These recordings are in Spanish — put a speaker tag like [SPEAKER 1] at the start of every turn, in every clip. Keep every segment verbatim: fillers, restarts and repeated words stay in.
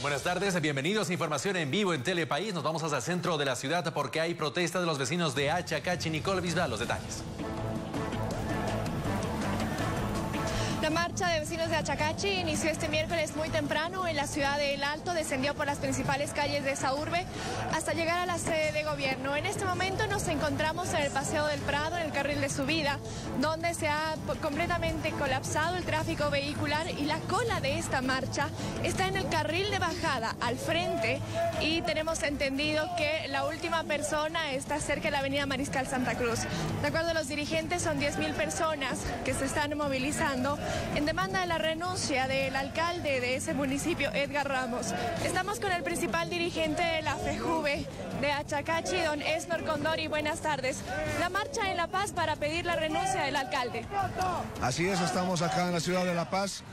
[SPEAKER 1] Buenas tardes, bienvenidos a Información en Vivo en Telepaís. Nos vamos hasta el centro de la ciudad porque hay protesta de los vecinos de Achacachi. Nicole Bisbal, los detalles.
[SPEAKER 2] La marcha de vecinos de Achacachi inició este miércoles muy temprano en la ciudad de El Alto, descendió por las principales calles de esa urbe hasta llegar a la sede de gobierno. En este momento nos encontramos en el Paseo del Prado, en el carril de subida, donde se ha completamente colapsado el tráfico vehicular y la cola de esta marcha está en el carril de bajada al frente y tenemos entendido que la última persona está cerca de la avenida Mariscal Santa Cruz. De acuerdo a los dirigentes, son diez mil personas que se están movilizando en demanda de la renuncia del alcalde de ese municipio, Edgar Ramos. Estamos con el principal dirigente de la FEJUVE de Achacachi, don Esnor Condori. Buenas tardes. La marcha en La Paz para pedir la renuncia del alcalde.
[SPEAKER 3] Así es, estamos acá en la ciudad de La Paz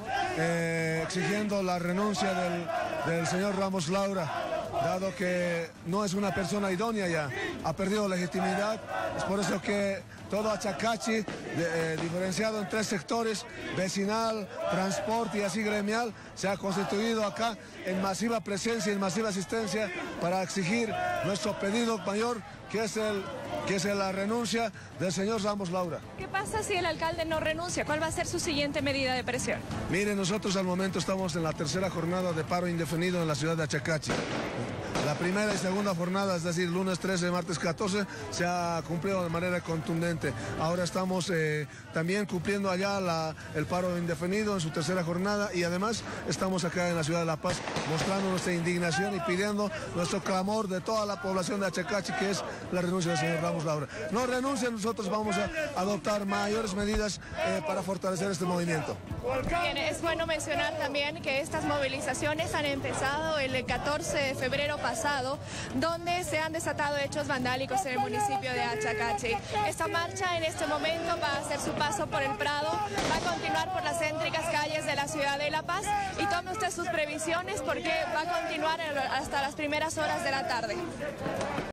[SPEAKER 3] eh, exigiendo la renuncia del, del señor Ramos Laura, dado que no es una persona idónea ya, ha perdido legitimidad. Es por eso que todo Achacachi, de, eh, diferenciado en tres sectores, vecinal, transporte y así gremial, se ha constituido acá en masiva presencia y en masiva asistencia para exigir nuestro pedido mayor, que es, el, que es la renuncia del señor Ramos Laura.
[SPEAKER 2] ¿Qué pasa si el alcalde no renuncia? ¿Cuál va a ser su siguiente medida de presión?
[SPEAKER 3] Mire, nosotros al momento estamos en la tercera jornada de paro indefinido en la ciudad de Achacachi. La primera y segunda jornada, es decir, lunes trece, martes catorce, se ha cumplido de manera contundente. Ahora estamos eh, también cumpliendo allá la, el paro indefinido en su tercera jornada y además estamos acá en la ciudad de La Paz mostrando nuestra indignación y pidiendo nuestro clamor de toda la población de Achacachi, que es la renuncia del señor Ramos Laura. No renuncien, nosotros vamos a adoptar mayores medidas eh, para fortalecer este movimiento.
[SPEAKER 2] Bien, es bueno mencionar también que estas movilizaciones han empezado el catorce de febrero pasado, donde se han desatado hechos vandálicos en el municipio de Achacachi. Esta marcha en este momento va a hacer su paso por el Prado, va a continuar por las céntricas calles de la ciudad de La Paz y tome usted sus previsiones porque va a continuar hasta las primeras horas de la tarde.